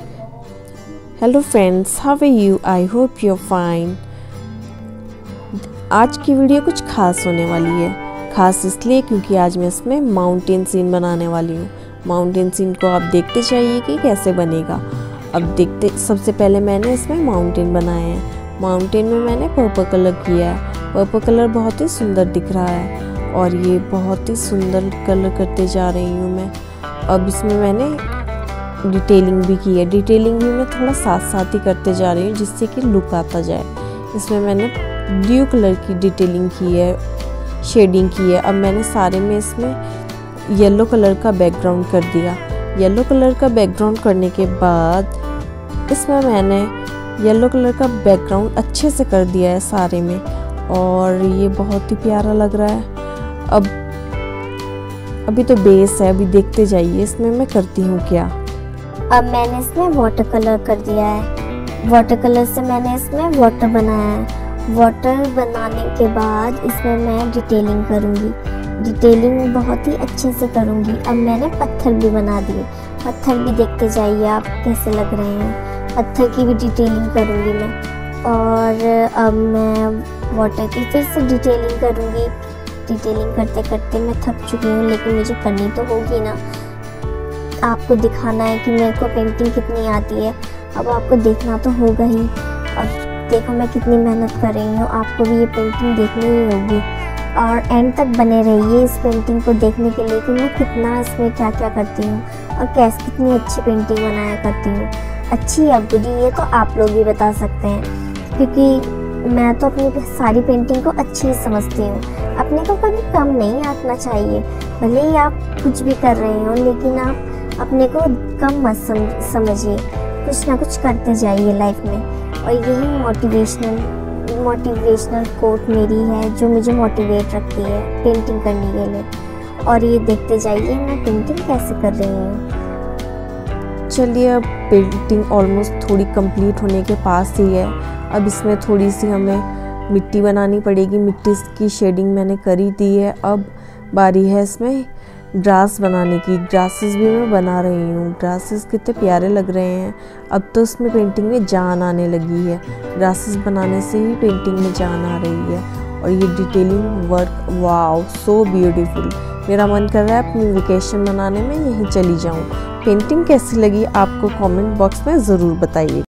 Hello friends, how are you? I hope you are fine. आज की video कुछ खास होने वाली है। खास इसलिए क्योंकि आज मैं इसमें माउंटेन सीन बनाने वाली हूँ। माउंटेन सीन को आप देखते जाइए कि कैसे बनेगा। अब देखते, सबसे पहले मैंने इसमें माउंटेन बनाए हैं। माउंटेन में मैंने पर्पल कलर किया है। पर्पल कलर बहुत ही सुंदर दिख रहा है और ये बहुत ही सुंदर कलर करते जा रही हूँ मैं। अब इसमें मैंने डिटेलिंग भी की है। डिटेलिंग भी मैं थोड़ा साथ साथ ही करते जा रही हूँ जिससे कि लुक आता जाए। इसमें मैंने ब्लू कलर की डिटेलिंग की है, शेडिंग की है। अब मैंने सारे में इसमें येलो कलर का बैकग्राउंड कर दिया। येलो कलर का बैकग्राउंड करने के बाद इसमें मैंने येलो कलर का बैकग्राउंड अच्छे से कर दिया है सारे में और ये बहुत ही प्यारा लग रहा है। अभी तो बेस है, अभी देखते जाइए इसमें मैं करती हूँ क्या। अब मैंने इसमें वाटर कलर कर दिया है। वाटर कलर से मैंने इसमें वाटर बनाया है। वाटर बनाने के बाद इसमें मैं डिटेलिंग करूँगी। डिटेलिंग बहुत ही अच्छे से करूँगी। अब मैंने पत्थर भी बना दिए। पत्थर भी देखते जाइए आप कैसे लग रहे हैं। पत्थर की भी डिटेलिंग करूँगी मैं। और अब मैं वाटर की फिर से डिटेलिंग करूँगी। डिटेलिंग करते करते मैं थक चुकी हूँ, लेकिन मुझे करनी तो होगी ना। आपको दिखाना है कि मेरे को पेंटिंग कितनी आती है। अब आपको देखना तो होगा ही। और देखो मैं कितनी मेहनत कर रही हूँ। आपको भी ये पेंटिंग देखनी ही होगी और एंड तक बने रहिए इस पेंटिंग को देखने के लिए कि मैं कितना इसमें क्या क्या करती हूँ और कैसे कितनी अच्छी पेंटिंग बनाया करती हूँ। अच्छी या बुरी ये तो आप लोग भी बता सकते हैं, क्योंकि मैं तो अपनी सारी पेंटिंग को अच्छी ही समझती हूँ। अपने को कभी कम नहीं आंकना चाहिए। भले ही आप कुछ भी कर रहे हो, लेकिन आप अपने को कम मत समझिए। कुछ ना कुछ करते जाइए लाइफ में। और यही मोटिवेशनल कोट मेरी है जो मुझे मोटिवेट रखती है पेंटिंग करने के लिए। और ये देखते जाइए मैं पेंटिंग कैसे कर रही हूँ। चलिए, अब पेंटिंग ऑलमोस्ट थोड़ी कंप्लीट होने के पास ही है। अब इसमें थोड़ी सी हमें मिट्टी बनानी पड़ेगी। मिट्टी की शेडिंग मैंने करी दी है। अब बारी है इसमें ग्रास बनाने की। ग्रासेस भी मैं बना रही हूँ। ग्रासेस कितने प्यारे लग रहे हैं। अब तो उसमें पेंटिंग में जान आने लगी है। ग्रासेस बनाने से ही पेंटिंग में जान आ रही है। और ये detailing work, wow, so beautiful. मेरा मन कर रहा है अपनी वेकेशन मनाने में यहीं चली जाऊँ। पेंटिंग कैसी लगी आपको कमेंट बॉक्स में ज़रूर बताइए।